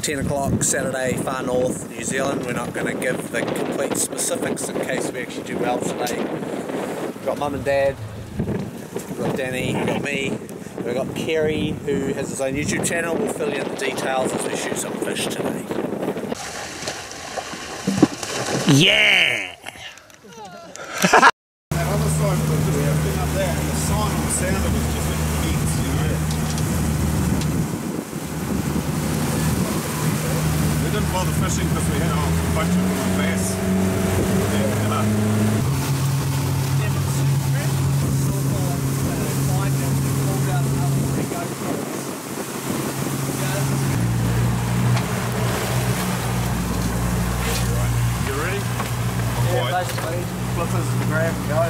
10 o'clock Saturday, far north New Zealand. We're not going to give the complete specifics in case we actually do well today. We've got Mum and Dad, we've got Danny, we've got me, we've got Kerry, who has his own YouTube channel. We'll fill you in the details as we shoot some fish today. Yeah! That other side of the thing up there, and the sign on the sound of it was just with beats, you know. We didn't bother fishing because we had a whole bunch of bass. Yeah, you know. You ready? Yeah, basically, flippers and grab and go,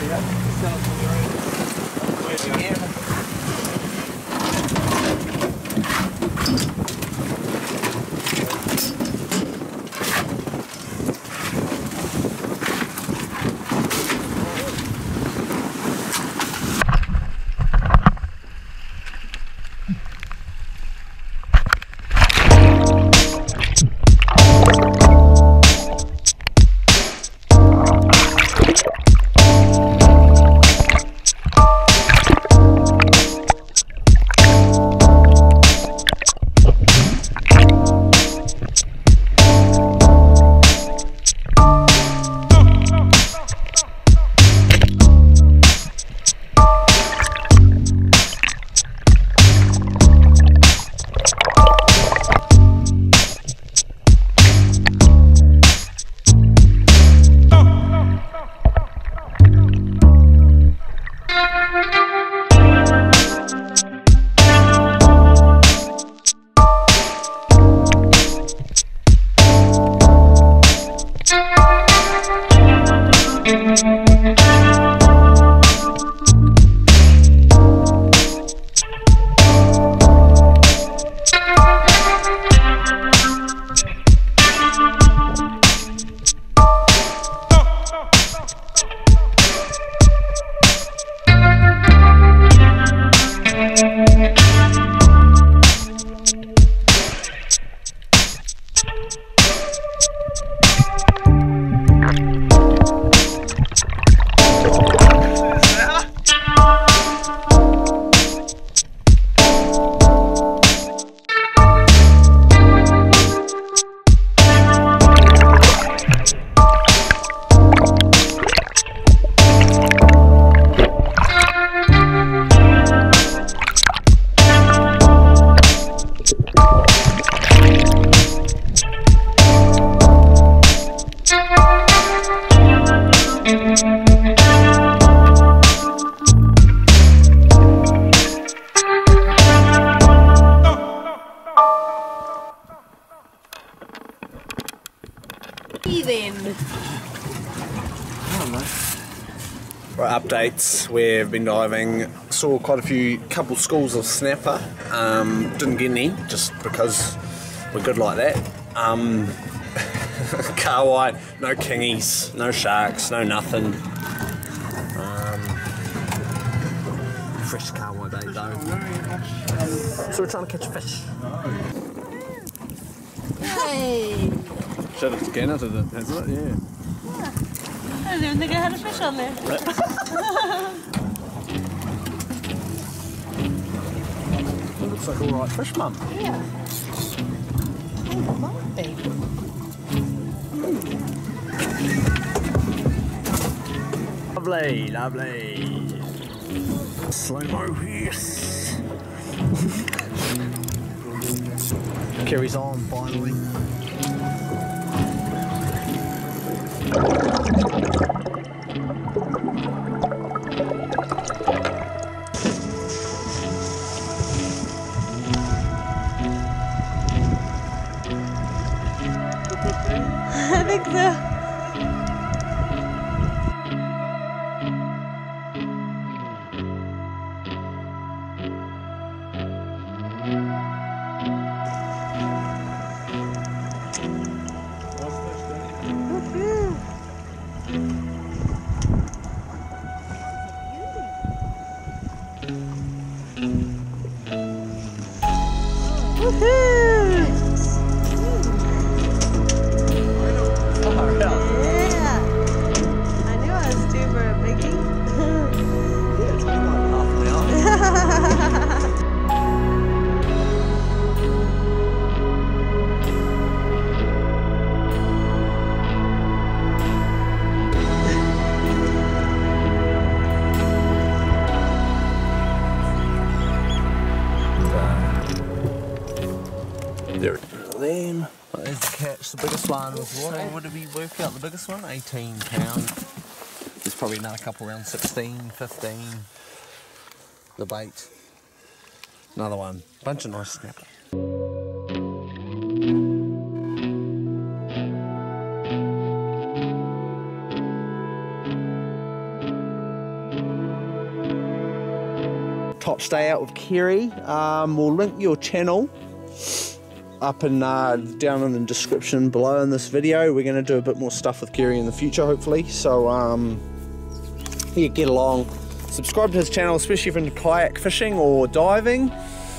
Right, updates. We've been diving, saw quite a couple schools of snapper. Didn't get any, just because we're good like that. Kahawai, no kingies, no sharks, no nothing. Fresh kahawai day though. So we're trying to catch a fish. Hey! Shut it again, hasn't it? Yeah. I didn't even think I had a fish on there. It looks like alright fish, Mum. Yeah. Oh, might be. Lovely, lovely. Slow-mo, yes. Carries on finally. I think so. Woohoo! There them. There's the catch. The biggest one was what? What did we work out? The biggest one? 18 pound. There's probably another couple around 16, 15. The bait. Another one. Bunch of nice snapper. Tops day out with Kerry. We'll link your channel up and down in the description below in this video. We're going to do a bit more stuff with Kerry in the future, hopefully. So yeah, get along. Subscribe to his channel, especially if you're into kayak fishing or diving.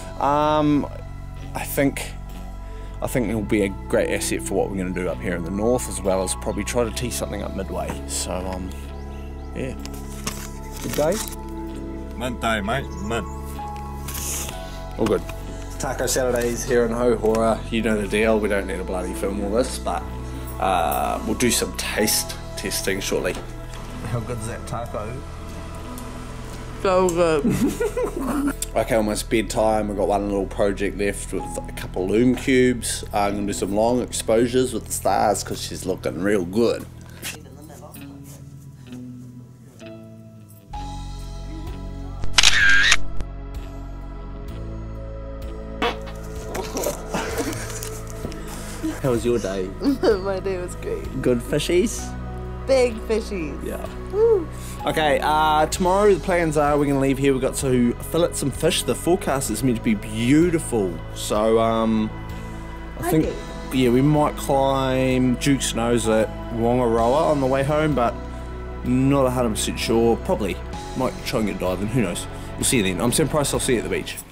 I think it'll be a great asset for what we're going to do up here in the north, as well as probably try to tee something up midway. So yeah, good day. Mint day, mate. Mint. All good. Taco Saturdays here in Hohora. You know the deal. We don't need to bloody film all this, but we'll do some taste testing shortly. How good is that taco? So good. Okay, almost bedtime. We've got one little project left with a couple of loom cubes. I'm going to do some long exposures with the stars because she's looking real good. How was your day? My day was great. Good fishies? Big fishies. Yeah. Woo. Okay, tomorrow the plans are we're going to leave here. We've got to fillet some fish. The forecast is meant to be beautiful. So, I think, yeah, we might climb Duke's Nose at Wongaroa on the way home, but not 100% sure. Probably. Might try and get diving, who knows. We'll see you then. I'm Sam Price, I'll see you at the beach.